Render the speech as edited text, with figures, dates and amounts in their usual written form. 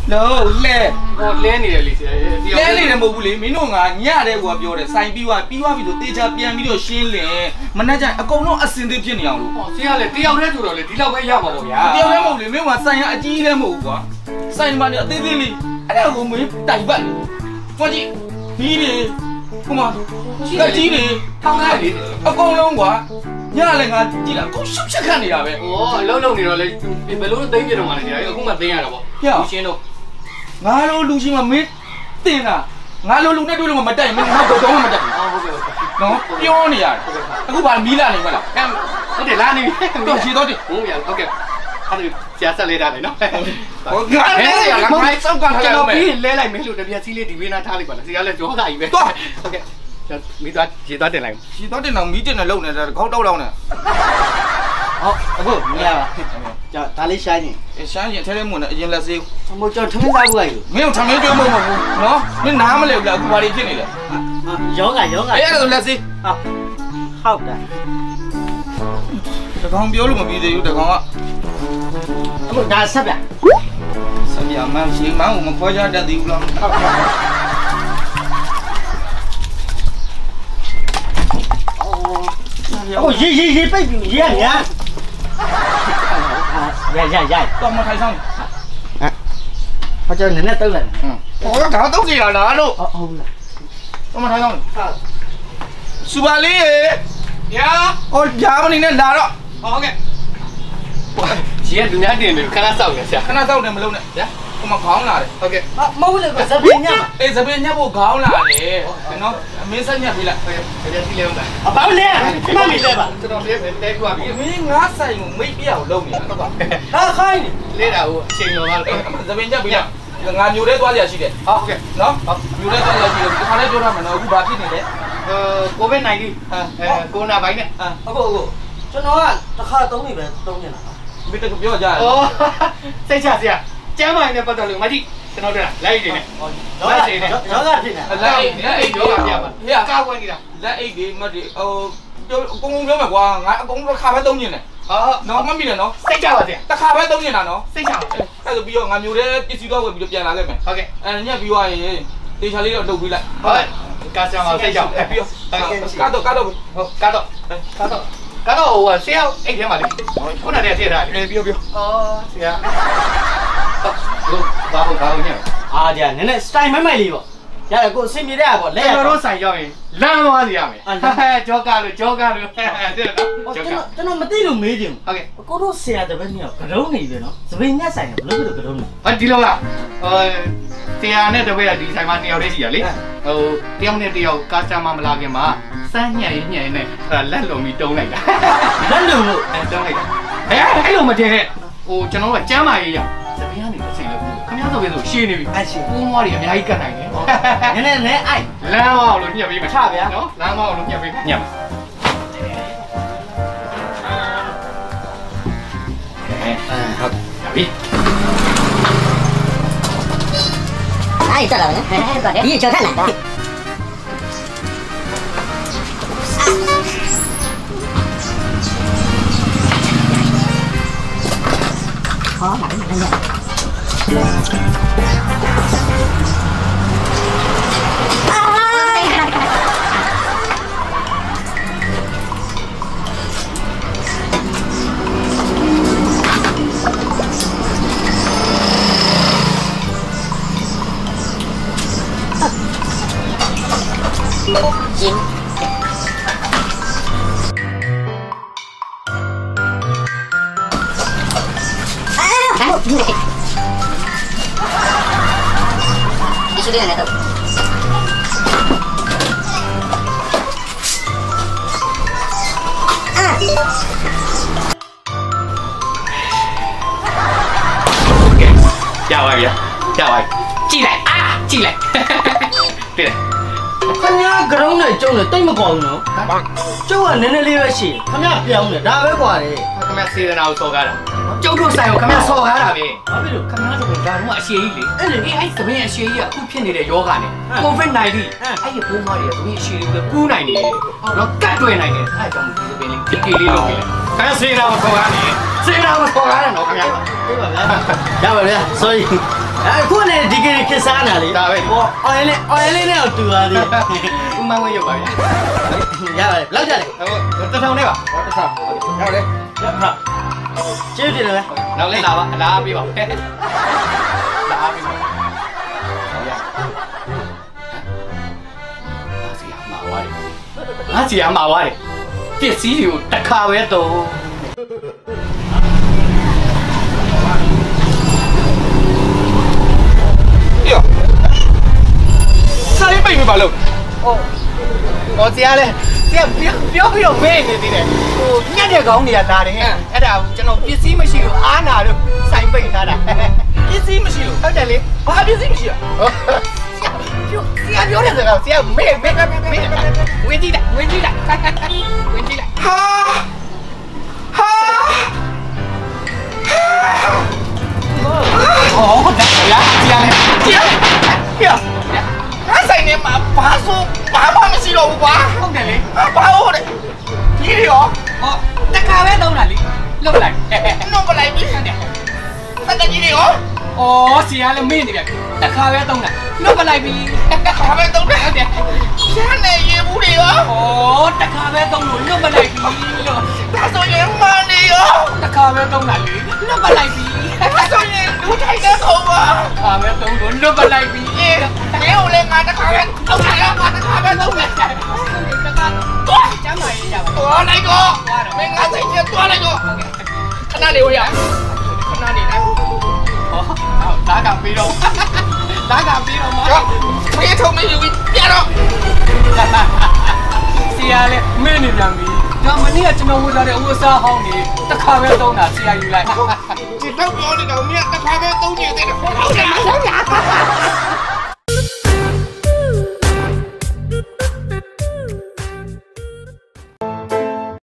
No, le. Oh, le ni le. Le ni mo bule. Mino nga nya de koပြောတယ်ဆိုင်ပြီးွားပြီးဆိုတေချာပြန်ပြီးတော့ရှင်းလင်မနှက်ကြအကုန်လုံးအစင်သေးဖြစ်နေအောင်လို့ဟောဆရာလေတယောက်တည်းဆိုတော့လေဒီလောက်ပဲရပါပေါ့ဗျာတယောက်တည်းမဟုတ်လေမင်းကဆိုင်ရအကြီးလည်းမဟုတ်ဘူးကွာဆိုင်မှာနေအသေးသေးလေးအဲ့ဒါကိုမင်းတိုင်ပတ်လေကွာကြည့်ဘီးလေဟိုမှာတက်ကြီးလေထောင်းလိုက်လေအကုန်လုံးကွာညလည်းငါကြည့်လာကိုရှုပ်ချက်ခတ်နေတာပဲဩအလုံးလုံးနေတော့လေဘယ်လိုသိမ်းပြတော့မှလဲဆရာအခုမှသိမ်းရတာပေါ့လူရှင်းတော့ငါလိုလူရှင်းမှာမင်းတင်တာငါလိုလူနဲ့တွေ့လို့မတိုက်မင်းနောက်တော့မှမတက်ဘူးဟုတ်ကဲ့နော်ပြောနေရတယ်အခုဘာမီးလာနေမလားဟုတ်တယ်လာနေတော့ရှင်းတော့တယ်ဟုတ်ရဟုတ်ကဲ့အဲ့ဒါဆရာဆက်လေးတာလေနော်ဟောငါလည်းငါမိုက်စောက်ကန်ထားရမယ်ပြီးလဲလိုက်မယ်လို့တပြက်စီးလေးဒီဝေးနာထားလိုက်ပါလားဆရာလည်းကြောတာကြီးပဲဟုတ်ကဲ့မိသားရေသွားတင်လိုက်ရေသွားတင်တော့မီးတင်နဲ့လုံနေတာခေါက်တောက်လောက်နေဟုတ်အခုမရပါကြောက်ဒါလေးရှိုင်းနေရှိုင်းရင်ထဲထဲမွန်နဲ့အရင်လက်စေးမဟုတ်ကြောက်ထမင်းစားဘူးလိုက်လို့မင်းထမင်းကျွေးမဟုတ်ဘူးနော်မင်းနားမလဲဘူးလားအခုဘာတွေဖြစ်နေလဲယောဂအဲ့ဒါဆိုလက်စေးဟုတ်တယ်တကောင်ပြောလို့မပြီးသေးဘူးတကောင်ကအခုဒါဆက်ပြဆက်ပြမှန်းရှင်မန်းကိုမခေါ်ကြတတ်သေးဘူးလား哦，ရေပိတ်ပြီရေကညာရတော့မထိုင်ဆောင်ဟောကျွန်တော်နည်းနည်းတုတ်လိုက်ဟောဒါတော့ကြည့်လာလားလို့ဟုတ်လားတော့မထိုင်ဆောင်စူပါလေးရာဟောဂျာမနီနဲ့လာတော့ဟုတ်ကဲ့ရေကလူများတင်တယ်ခဏစောက်နေဆရာခဏစောက်တယ်မလုံးနဲ့ဗျာဟိုမှာခေါင်းလာတယ်ဟုတ်ကဲ့မဟုတ်လေဇပင်းညမှာဇပင်းညဖို့ခေါင်းလာတယ်နော်အမင်းဆက်ညက်ပြီလားဟုတ်ကဲ့ကြည့်လေဦးလားဘာလဲမမီလဲပါကျွန်တော်လေးပဲတဲပြပြီမင်းငါးဆိုင်ကိုမိတ်ပြအောင်လုပ်နေတာဟုတ်ပါဟာခိုင်းလေးတာဟိုအချိန်တော်ပါဇပင်းညက်ပြီလားငါမျိုးထဲသွားကြရှိတယ်ဟုတ်ကဲ့နော်မျိုးထဲသွားကြရှိတယ်ဒီခါလေးပြောရမယ်နော်အခုဘာဖြစ်နေလဲကိုဗစ် -19 ကိုရိုနာဗိုင်းနဲ့အခုကျွန်တော်ကတစ်ခါသုံးနေပဲသုံးနေတာမင်းတကပြောကြရတယ်စိတ်ချဆရာကျမ်းမာရင်ပတ်သက်လို့မကြည့်ကျွန်တော်တို့လိုက်နေတယ်လက်အိတ်နဲ့ယောဂဖြစ်နေလက်အိတ်ယောဂပြပါဟေ့ကာကွယ်နေတာလက်အိတ်တွေမဒီဟိုအကုန်ပြောမယ်ကွာငါအကုန်တစ်ခါပဲသုံးနေတယ်နော်မမိနဲ့နော်စိတ်ချပါဆရာတစ်ခါပဲသုံးနေတာနော်စိတ်ချပါအဲ့ဆိုပြီးတော့ငါမျိုးတဲ့ပစ္စည်းတော့ဝယ်ပြီးတော့ပြန်လာခဲ့မယ်ဟုတ်ကဲ့ညက်ပြီးသွားရင်တေချာလေးတော့လုပ်ပြီးလိုက်ဟုတ်ကာဆန်မှာစိတ်ချပြီးတော့ကတော့ဟုတ်ကတော့ဟိုဆရာအိတ်ထဲမှာလေခုနတည်းထည့်ထားတယ်ပြောဆရာဟုတ်ဘာလို့ညံ့အာကြာနည်းနည်းစတိုင်မိုက်လေးပေါ့ရတယ်ကိုအဆင်ပြေတဲ့ပေါ့လက်ကျွန်တော်တို့ဆိုင်ရောက်ရင်လမ်းသွားစီရမယ်ကြောကားလို့တဲ့နော်ကျွန်တော်မသိလို့မေးချင်ဟုတ်ကဲ့ကိုတို့ဆရာတပည့်မြောက်ကတုံးနေပြီနော်သပင်းညက်ဆိုင်ကဘယ်လိုကတုံးလဲဒီလိုလားဆရာနဲ့တပည့်ကဒီဆိုင်မှာ2ယောက်တည်းရှိရလေဟိုတယောက်နဲ့တယောက်ကားချမမလာခင်မှာစမ်းညံ့ရင်နဲ့လက်လုံပြီးတုံးလိုက်တာလက်လုံလို့တုံးလိုက်တာအဲ့လိုမတည်နဲ့ဟိုကျွန်တော်ကကျမ်းမာရေးရသပင်းကနေအချိန်လို့ခင်ဗျားဆိုပြီးဆိုရှင်းနေပြီရှင်းပိုးမွားတွေအများကြီးကတ်နိုင်တယ်နည်းနည်းအိုက်လမ်းမအောင်လို့ညှက်ပေးမယ်ချဗျာနော်လမ်းမအောင်လို့ညှက်ပေးညှက်ဟုတ်ပြီအဲ့တက်လာမယ်ဒီချောထက်လာ好，哪个哪个？行。一緒でないと。 ရပါပြီကြည့်လိုက်ကြည့်လိုက်တွေ့တယ်ခင်ဗျားကရုံးနဲ့ကျုံနဲ့တိတ်မကွာဘူးနော်ကျုပ်ကနည်းနည်းလေးပဲရှိတယ်ခင်ဗျားပြောင်းတယ်ဒါပဲကွာတယ်ခင်ဗျားစေတနာကိုစော်ကားတာကျုပ်တို့ဆိုင်ကိုခင်ဗျာဆော်ကားတာပဲဘာဖြစ်လို့ခင်ဗျားတို့ဒါတော့အရှေကြီးလေအဲ့လေအဲ့သမင်းအရှေကြီးကအခုဖြစ်နေတဲ့ယောဂနဲ့ COVID-19 အဲ့ဒီဘုံမတွေကသမင်းအရှေကြီးကိုကူးနိုင်နေတယ်တော့ကတ်တွေ့နိုင်တယ်အဲ့ကြောင့်ဒီပင်လေးဒီကေလေးလုပ်ပြီးလဲခင်ဗျားစေးတာမခေါ်ကားနဲ့စေးတာမခေါ်ကားနဲ့တော့ခင်ဗျားပြေးပါဗျာရပါဗျာ sorry အခုနဲ့ဒီကိခစ်စားနာလေဟောအော်လေးနဲ့တူပါသေးဦးမန်းဝဲရုပ်ပါဗျာရပါတယ်ဘယ်လောက်ကြလဲဟိုတထောင်နဲ့ပါဟောတဆာရောက်လေရပါကျေးဇူးတင်တယ်ဗျာနောက်လေးလာပါအလားပေးပါလာပေးပါငါစီရမှာဝါတယ်ပစ္စည်းတွေကိုတစ်ခါပဲတော့ပြောဆိုင်ပိတ်မပါလို့ဟောဆရာလဲဆရာပြောပြီးတော့မေ့နေသေးတယ်ဟိုညက်တဲ့ကောင်းတွေကလာတယ်အဲ့ဒါကျွန်တော်ပစ္စည်းမရှိလို့အားနာလို့စိုင်ပိတ်ထားတာပစ္စည်းမရှိလို့ဟုတ်တယ်လေဘာပစ္စည်းမရှိอ่ะဆရာပြောတယ်ဆိုတော့ဆရာမေ့ဝင်ကြည့်လိုက်ဝင်ကြည့်လိုက်ဟာဟောဟုတ်တယ်ဗျာဆရာလဲပြောငါဆိုင်နေမှာဘာဆိုဘာမှမရှိတော့ဘူးကွာဟုတ်တယ်လေဘာဟုတ်တယ်ဒီရောဟောတခါပဲသုံးတာလေလုတ်လိုက်နှုတ်ပလိုက်ပြီတဲ့တကြီးတွေရောဩဆရာလည်းမေ့နေပြန်တခါပဲသုံးတာလုတ်ပလိုက်ပြီဘာပဲသုံးတယ်ဟုတ်တယ်ရှမ်းနေရေဘူးတွေရောဩတခါပဲသုံးလို့လုတ်ပလိုက်ပြီလို့ဒါဆိုရင်မန်နေရောတခါပဲသုံးတာလေလုတ်ပလိုက်ပြီဒါဆိုရင်လူထိုင်တဲ့ခုံပါတခါပဲသုံးလို့လုတ်ပလိုက်ပြီအေးတဲကိုလည်းငါတခါပဲသုံးတယ်ငါတခါပဲသုံးတယ်တခါတော့ကျမ်းမာရေးရပါသွားလိုက်တော့မင်းငါဆိုင်ကျသွားလိုက်တော့ခဏလေးဝရခဏနေလိုက်ဟောလာကပြီးတော့လာကပြီးတော့မကြောဖေးထုံမယူပြီးပြတော့ဆရာလည်းမေ့နေပြန်ပြီဒါမနေ့ကကျွန်တော်ဝတ်ထားတဲ့ဝတ်စားဟောင်းနေတခါပဲသုံးတာဆရာယူလိုက်ဒီတော့ပြောနေတော့မြတ်တခါပဲသုံးနေသေးတယ်ဟုတ်တယ်မဟုတ်